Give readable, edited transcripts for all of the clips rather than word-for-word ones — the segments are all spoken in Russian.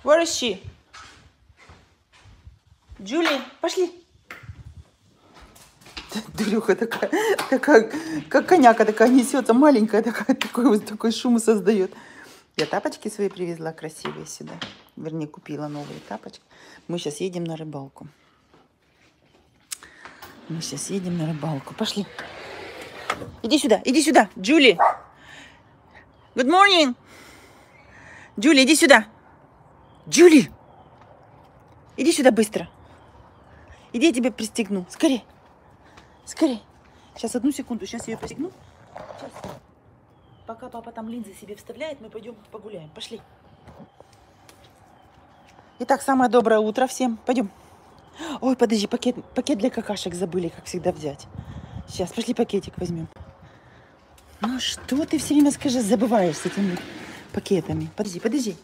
Where is she? Джули, пошли. Дрюха такая, как коняка такая несется, маленькая, такой шум создает. Я тапочки свои привезла красивые сюда. Вернее, купила новые тапочки. Мы сейчас едем на рыбалку. Пошли. Иди сюда, Джули. Good morning. Джули, иди сюда. Джули, иди сюда быстро. Иди, я тебя пристегну. Скорее. Сейчас, одну секунду. Сейчас я ее пристегну. Сейчас. Пока папа там линзы себе вставляет, мы пойдем погуляем. Пошли. Итак, самое доброе утро всем. Пойдем. Ой, подожди, пакет для какашек забыли, как всегда, взять. Сейчас, пошли пакетик возьмем. Ну что ты все время, скажи, забываешь с этими пакетами? Подожди.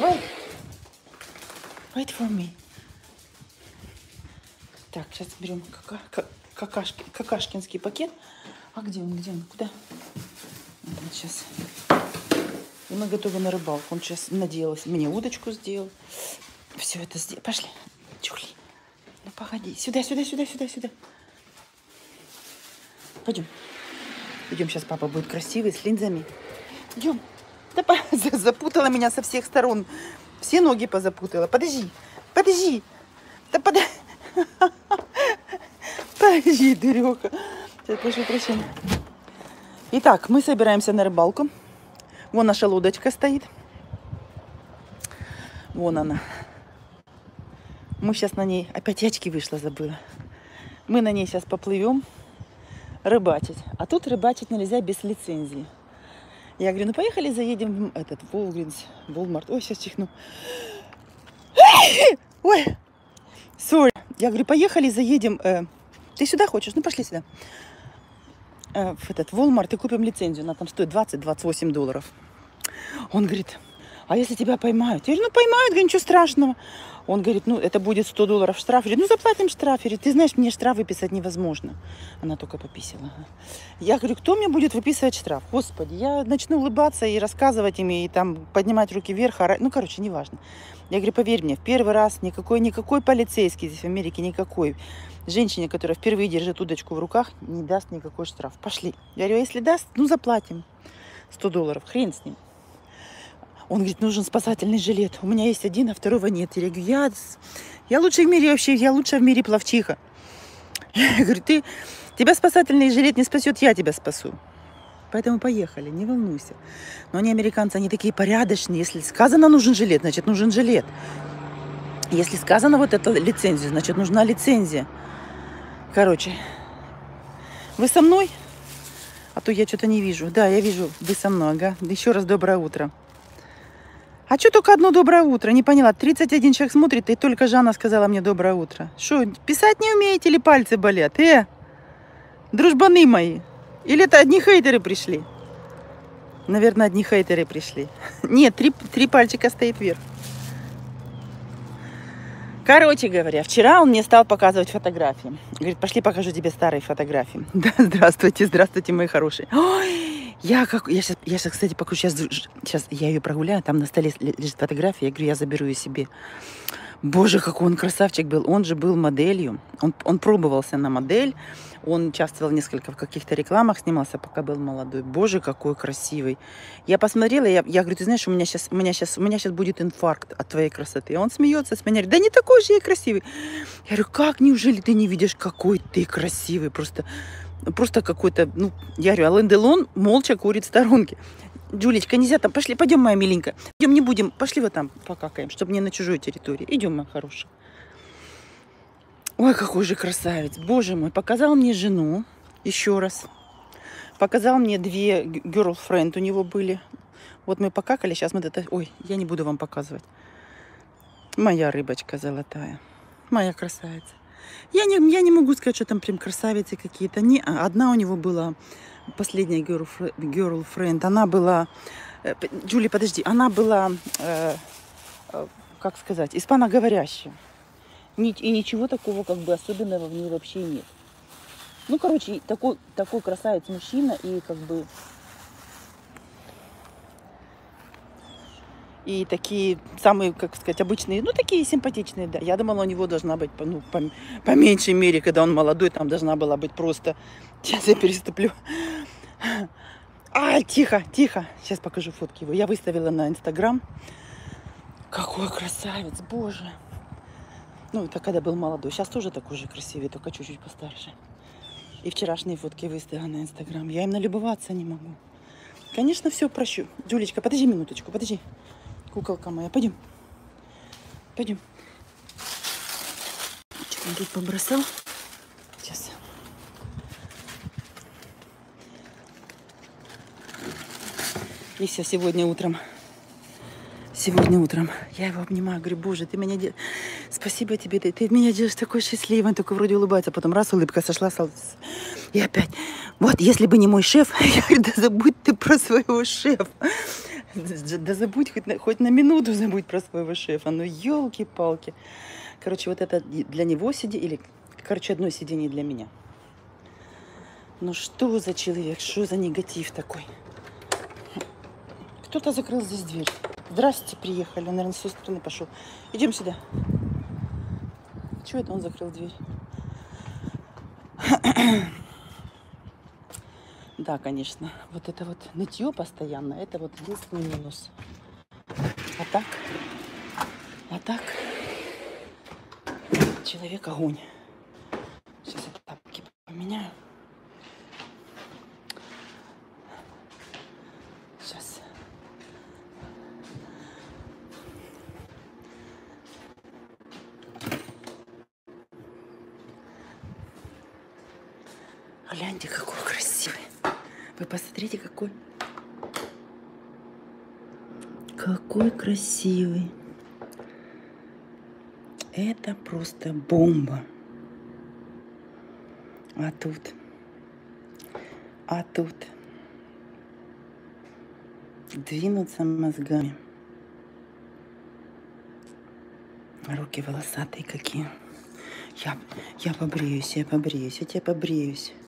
Wait for me. Так, сейчас берем какашкинский пакет. А где он? Куда? Вот сейчас. И мы готовы на рыбалку. Он сейчас надеялся. Мне удочку сделал. Все это сделал. Пошли. Джули. Ну, погоди. Сюда. Пойдем. Сейчас папа будет красивый, с линзами. Идем. Да, запутала меня со всех сторон. Все ноги позапутала. Подожди. Да подожди, дуреха. Сейчас, прошу прощения. Итак, мы собираемся на рыбалку. Вон наша лодочка стоит. Вон она. Мы сейчас на ней... Опять очки вышла, забыла. Мы на ней сейчас поплывем рыбачить. А тут рыбачить нельзя без лицензии. Я говорю, ну поехали заедем в этот Walmart. Ой, сейчас чихну. Ой, sorry. Я говорю, поехали заедем. Ты сюда хочешь? Ну пошли сюда. В этот Walmart и купим лицензию. Она там стоит $20-28. Он говорит, а если тебя поймают? Я говорю, ну поймают, говорю, ничего страшного. Он говорит, ну это будет $100 штраф. Я говорю, ну заплатим штраф. Я говорю, ты знаешь, мне штраф выписать невозможно. Она только пописала. Я говорю, кто мне будет выписывать штраф? Господи, я начну улыбаться и рассказывать им, и там поднимать руки вверх. Ну, короче, неважно. Я говорю, поверь мне, в первый раз никакой полицейский здесь в Америке, никакой женщине, которая впервые держит удочку в руках, не даст никакой штраф. Пошли. Я говорю, если даст, ну заплатим $100. Хрен с ним. Он говорит, нужен спасательный жилет. У меня есть один, а второго нет. Я говорю, я лучшая в мире вообще, я лучшая в мире пловчиха. Я говорю, тебя спасательный жилет не спасет, я тебя спасу. Поэтому поехали, не волнуйся. Но они, американцы, они такие порядочные. Если сказано нужен жилет, значит нужен жилет. Если сказано вот это лицензия, значит нужна лицензия. Короче, вы со мной? А то я что-то не вижу. Да, я вижу, вы со мной, ага. Еще раз доброе утро. А что только одно доброе утро? Не поняла. 31 человек смотрит, и только Жанна сказала мне доброе утро. Что, писать не умеете или пальцы болят? Дружбаны мои. Или это одни хейтеры пришли? Наверное, одни хейтеры пришли. Нет, три пальчика стоит вверх. Короче говоря, вчера он мне стал показывать фотографии. Говорит, пошли покажу тебе старые фотографии. Да, здравствуйте, мои хорошие. Ой, я сейчас, кстати, покажу. Сейчас я ее прогуляю. Там на столе лежит фотография. Я говорю, я заберу ее себе. Боже, какой он красавчик был. Он же был моделью. Он пробовался на модель. Он участвовал несколько в каких-то рекламах, снимался, пока был молодой. Боже, какой красивый. Я посмотрела, я говорю, ты знаешь, у меня сейчас будет инфаркт от твоей красоты. И он смеется с меня, говорит, да не такой же я красивый. Я говорю, как, неужели ты не видишь, какой ты красивый? Просто какой-то, ну, я говорю, Ален Делон молча курит в сторонке. Джулечка, нельзя там, пошли, пойдем, моя миленькая. Идем, не будем, пошли вот там покакаем, чтобы не на чужой территории. Идем, моя хорошая. Ой, какой же красавец, боже мой. Показал мне жену, еще раз. Показал мне 2 girlfriend у него были. Вот мы покакали, сейчас мы это... Ой, я не буду вам показывать. Моя рыбочка золотая, моя красавица. Я не могу сказать, что там прям красавицы какие-то. Одна у него была, последняя girlfriend, она была... Джули, подожди, она была, как сказать, испаноговорящая. И ничего такого как бы особенного в ней вообще нет. Ну, короче, такой красавец мужчина, и как бы... И такие самые, как сказать, обычные, ну, такие симпатичные, да. Я думала, у него должна быть, ну, по меньшей мере, когда он молодой, там должна была быть просто... Сейчас я переступлю. Ай, тихо, тихо. Сейчас покажу фотки его. Я выставила на Инстаграм. Какой красавец, боже. Ну, это когда был молодой. Сейчас тоже такой же красивый, только чуть-чуть постарше. И вчерашние фотки выставила на Инстаграм. Я им налюбоваться не могу. Конечно, все прощу. Джулечка, подожди минуточку, подожди. Куколка моя, пойдем. Пойдем. Что он тут побросал? Сейчас. И все, сегодня утром я его обнимаю, говорю, боже, ты меня делаешь, спасибо тебе, ты меня делаешь такой счастливым, такой вроде улыбается, потом раз, улыбка сошла, и опять, вот, если бы не мой шеф, я говорю, да забудь ты про своего шефа, да забудь, хоть на минуту забудь про своего шефа, ну елки-палки. Короче, вот это для него сиденье, или, короче, одно сиденье для меня. Ну что за человек, что за негатив такой? Кто-то закрыл здесь дверь. Здрасте, приехали. Он, наверное, с той стороны пошел. Идем сюда. Чего это он закрыл дверь? Да, конечно. Вот это вот нытье постоянно, это вот единственный минус. А так, человек огонь. Сейчас я тапки поменяю. Сейчас. Гляньте, какой красивый. Вы посмотрите, какой. Какой красивый. Это просто бомба. А тут двинуться мозгами. Руки волосатые какие. Я побреюсь, я тебя побреюсь.